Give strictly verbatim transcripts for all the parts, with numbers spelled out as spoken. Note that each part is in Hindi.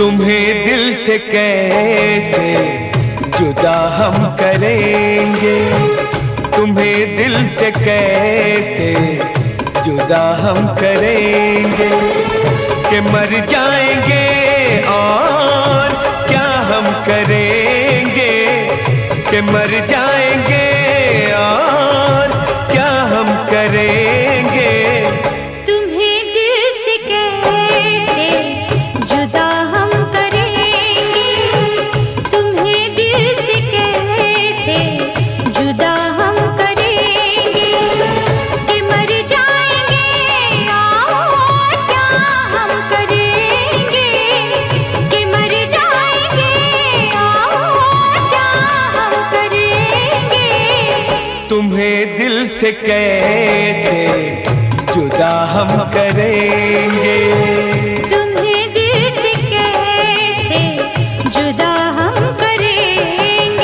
तुम्हें दिल से कैसे जुदा हम करेंगे, तुम्हें दिल से कैसे जुदा हम करेंगे, कि मर जाएंगे और क्या हम करेंगे, कि मर जाएंगे और क्या हम करेंगे। तुम्हें दिल से कैसे जुदा हम करेंगे, तुम्हें दिल से कैसे जुदा हम करेंगे, कि मर जाएंगे और क्या हम करेंगे, कि मर जाएंगे और क्या हम करेंगे। तुम्हें दिल से कैसे जुदा हम करेंगे, तुम्हें दिल से कैसे जुदा हम करेंगे।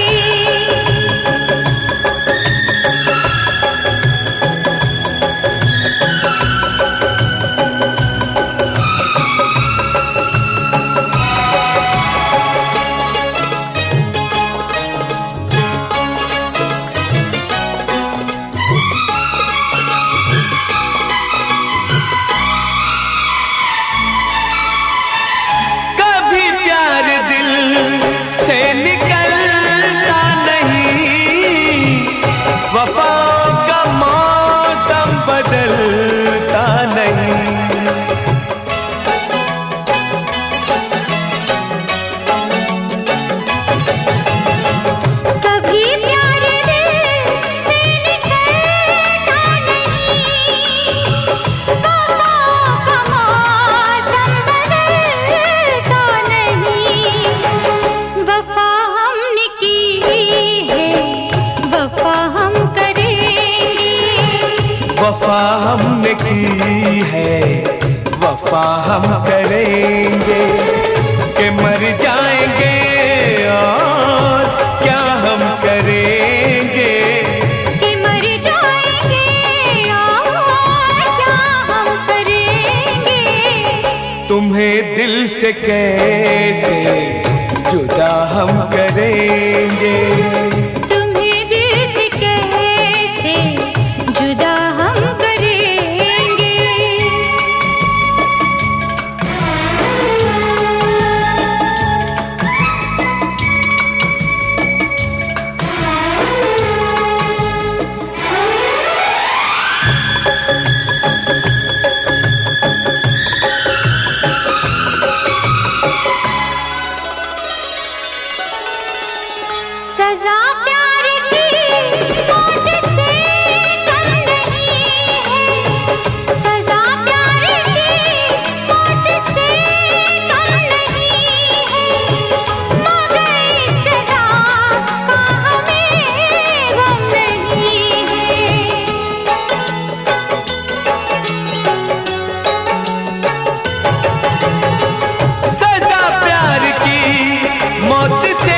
वफाओं का मौसम बदलता नहीं, कभी प्यार दिल से निकलता नहीं, वफाओं का मौसम बदलता नहीं। वफा हमने की है, वफा हम वफा हमने की है, वफा हम करेंगे, कि मर जाएंगे और क्या हम करेंगे, कि मर जाएंगे और क्या हम करेंगे। तुम्हें दिल से कैसे जुदा हम करेंगे, तुम्हें दिल से कैसे जुदा हम करेंगे। सजा प्यार की मौत से कम नहीं है, सजा प्यार की मौत से कम नहीं है, मगर इस सजा का हमें गम नहीं है। सजा प्यार की मौत से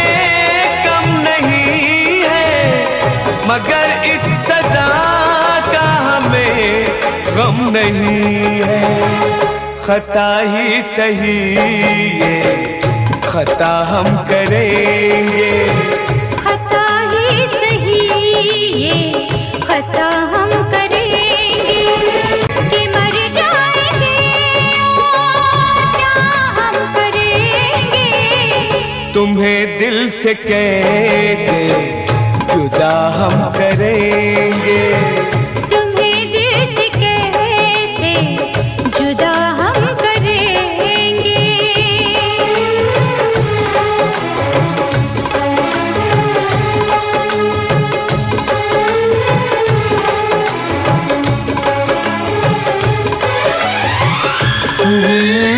मगर इस सजा का हमें गम नहीं है। खता ही सही ये खता हम करेंगे, खता ही सही ये खता हम करेंगे, कि मर जाएंगे और क्या हम करेंगे। तुम्हें दिल से कैसे जुदा हम करेंगे, तुम्हें दिल से कैसे जुदा हम करेंगे। Mm-hmm.